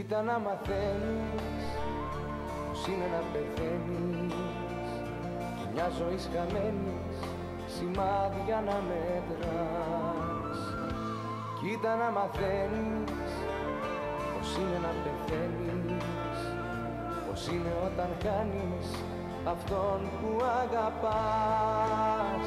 Κοίτα να μαθαίνεις πως είναι να πεθαίνεις κι μια ζωής χαμένης σημάδια να μετράς. Κοίτα να μαθαίνεις πως είναι να πεθαίνεις, πως είναι όταν χάνεις αυτόν που αγαπάς.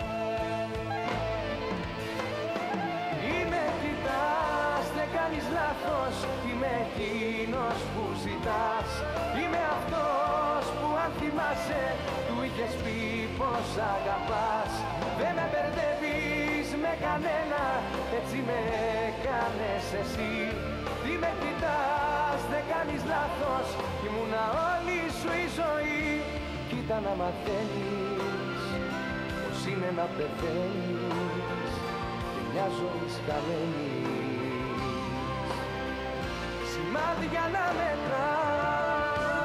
Είμαι κοιτάς, δεν κάνεις λάθος, είμαι εκείνος που ζητάς. Είμαι αυτός που αν θυμάσαι του είχες πει πως αγαπάς. Δεν με μπερδεύεις με κανένα, έτσι με έκανες εσύ. Τι με κοιτάς, δεν κάνεις λάθος, ήμουνα όλη σου η ζωή. Κοίτα να μαθαίνεις πως είναι να πεθαίνεις και μια ζωή χαμένης σημάδια να μετράς.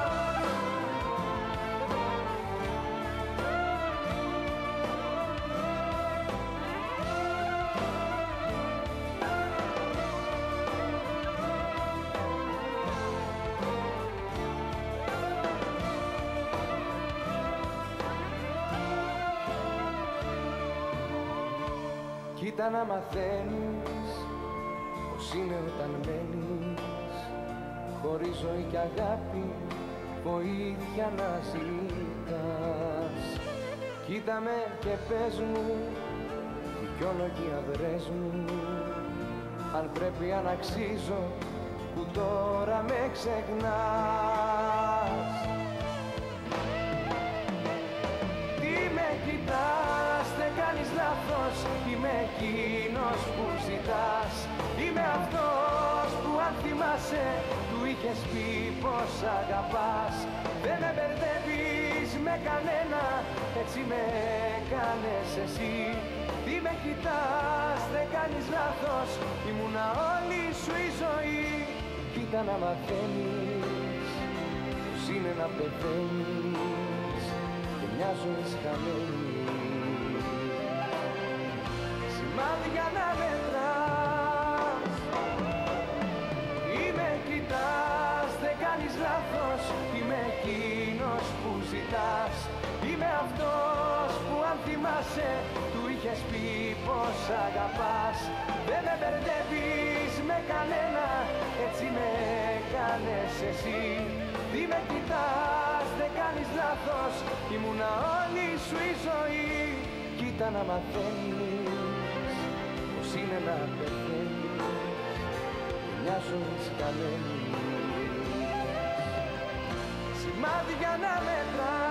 Κοίτα να μαθαίνεις πως είναι όταν μένεις χωρίς ζωή και αγάπη, βοήθεια να ζητάς. Κοίτα με και πες μου, δικαιολογία βρες μου, αν πρέπει αν αξίζω που τώρα με ξεχνάς. Τι με κοιτάς, δεν κάνεις λάθος, είμαι εκείνος που ζητάς. Είμαι αυτός που αν θυμάσαι του είχες πει πως αγαπάς. Δεν με μπερδεύεις με κανένα, έτσι με έκανες εσύ. Τι με κοιτάς, δεν κάνεις λάθος, ήμουνα όλη σου η ζωή. Κοίτα να μαθαίνεις πως είναι να πεθαίνεις και μια ζωή χαμένη σημάδια να μετράς. Είμαι κοιτάς, δεν κάνεις λάθος, είμαι εκείνος που ζητάς. Είμαι αυτός που αν θυμάσαι του είχες πει πως αγαπάς. Δεν με μπερδεύεις με κανένα, έτσι με έκανες εσύ. Τι με κοιτάς, δεν κάνεις λάθος, ήμουνα όλη σου η ζωή. Κοίτα να μαθαίνεις πως είναι να πεθαίνεις και μια ζωή χαμένη σημάδια να μετράς.